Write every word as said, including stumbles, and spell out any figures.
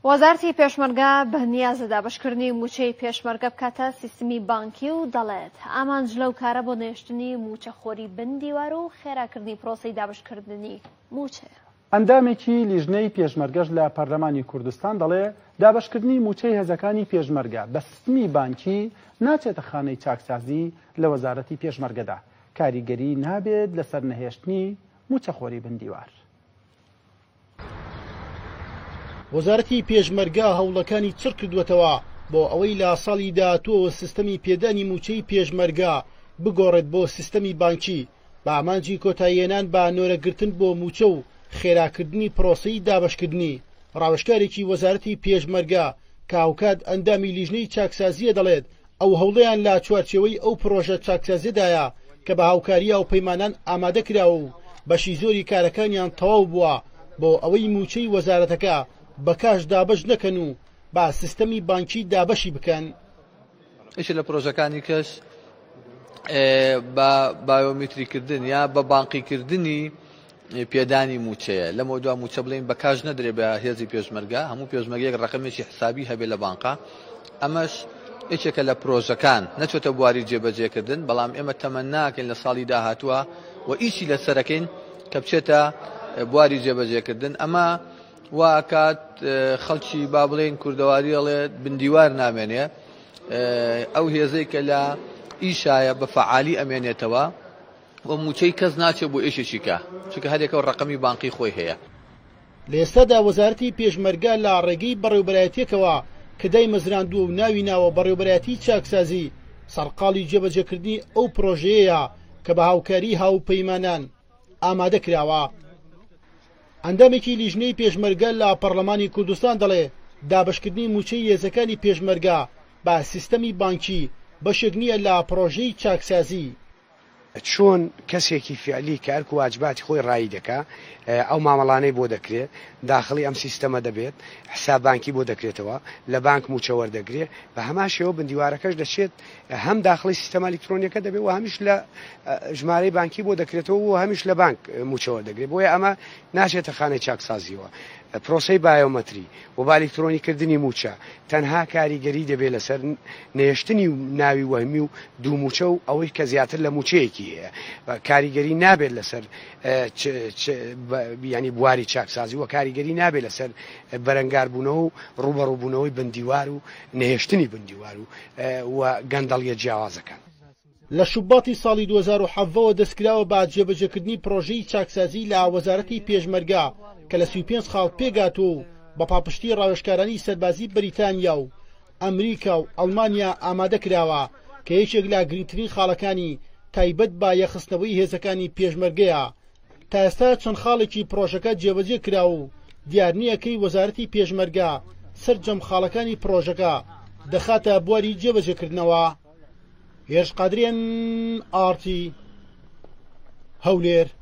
وەزارەتی پێشمەرگە بەنیازە دابەشکردنی موچەی پێشمەرگە بکاتە سیستمی بانکی و دەڵێت ئامانج لەو کارە بۆ نێشتنی موچەخۆری بندیوار و خێراکردنی پرۆسەی دابەشکردنی موچەیە. ئەندامێکی لیژنەی پێشمەرگەش لە پەرلەمانی کوردستان دەڵێ دابەشکردنی موچەی هێزەکانی پێشمەرگە بە سیستمی بانکی ناچێتە خانەی چاکسازی لە وەزارەتی پێشمەرگەدا. کاریگەری نابێت لەسەر نەهێشتنی موچەخۆری بندیوار. وەزارەتی پێشمەرگە هەوڵەکانی چڕ کردووەتەوە بۆ ئەوەی لە ساڵی داهاتووەوە سیستەمی پێدانی موچەی پێشمەرگە بگۆڕێت بۆ سیستەمی بانکی بە ئامانجی کۆتاییهێنان بە نۆرەگرتن بۆ موچە و خێراکردنی پرۆسەی دابەشکردنی. ڕاوشکارێکی وەزارەتی پێشمەرگە کە هاوکات ئەندامی لیژنەی چاکسازیە دەڵێت ئەو هەوڵەیان لە چوارچێوەی ئەو پرۆژە چاکسازیدایە کە بە هاوکاریە و پەیمانان ئامادە کراوە و بەشی زۆری کارەکانیان تەواو بووە بۆ ئەوەی موچەی وەزارەتەکە بە کاش دابەش نەکەن و با سیستەمی بانکی دابەشی بکەن. ئیش لە پرۆژەکانی کەس بە بایۆمتریکردن یا بە بانقیکردنی پێدانی موچەیە لەمە دوا موچە بڵین بە کاش نەدرێ بە هێزی پێشمەرگە هەموو پێشمەرگەیەک ڕقمێکی حسابی هەبێ لە بانقا. ئەمەش یەکێکە لە پرۆژەکان نەچۆتە بواری جێبەجێکردن بەڵام ئێمە تەمەناکەین لە ساڵی داهاتووە و ئیشی لەسەرەکەین کە بچێتە بواری جێبەجێکردن. ئەمە واکات خەڵکی با بڵێن کوردەواری ئەڵێت بندیوار نامێنێ ئەو هێزەی کە لە ئیشایە بە فەعالی ئەمێنێتەوە و موچەی کەس ناچێت بۆ ئێشێکی کە چونکە هەرێکە و ڕقمی بانقی خۆی هەیە. لە ئێستادا وەزارەتی پێشمەرگە لە ڕێگەی بەڕێوەبەرایەتیەکەوە کە دای مەزراندووە و ناوی ناوە بەڕێوەبەرایەتی چاکسازی سەرقاڵی جێبەجێکردنی ئەو پرۆژەیەیە کە بە هاوکاری هاوپەیمانان ئامادە کراوە. ئەندامێکی لیژنەی پێشمەرگە لە پەرلەمانی کوردستان دەڵێ دابەشکردنی موچەی هێزەکانی پێشمەرگە بە سیستەمی بانکی بەشێک نییە لە پرۆژەی چاکسازی. چۆن کەسێکی فعلی کار و واجباتی خۆی ڕایی دەکا ئەو مامەڵانەی بۆ دەکرێت داخلی ئەم سیستەمە دەبێت حساب بانکی بۆ دەکرێتەوە لە بانک موچە وەردەگرێت بە هەمان شێوە بندیوارەکەش دەچێت هەم داخلی سیستەما ئەلکترۆنیەکە دەبێت و هەمیش لە ژمارەی بانکی بۆ دەکرێتەوە و هەمیش لە بانک موچە وەردەگرێت بۆیە ئەمە ناچێتە خانەی چاکسازیەوە. پرۆسەی بایۆمەتری و با ئەلکترۆنیکردنی موچە تەنها کاریگەری دەبێت لەسەر نێشتنی و ناوی وەهمی و دوو موچە و ئەوەی کە زیاتر لە موچەیەکی هەیە. کاریگەری نابێت لەسەر ینی بواری چاکسازی و کاریگەری نابێت لەسەر بەرەنگاربوونەوە و ڕوبەڕووبوونەوەی بندیوار و نێشتنی بندیوار و گەندەڵیە جیاوازەکان. لە شوباتی ساڵی دوو هەزار و حەڤەوە دەستکراوە بە جێبەجێکردنی پرۆژەی چاکسازی لە وەزارەتی پێشمەرگە کە لە سی و پێنج خاڵ پێگاتوە و بە پاپشتی ڕاوێژکارانی سەربازی بریتانیا و ئەمریکا و ئەڵمانیا ئامادە کراوە کە یەکێک لە گرنگترین خاڵەکانی تایبەت بە یەخستنەوەی هێزەکانی پێشمەرگەیە. تا ئێستا چەند خاڵێکی پرۆژەکە جێبەجێ کراوە و دیار نییەکەی وەزارەتی پێشمەرگە سەرجەم خاڵەکانی پرۆژەکە دەخاتە بواری جێبەجێکردنەوە. هێرش قادرێن ئارتی هەولێر.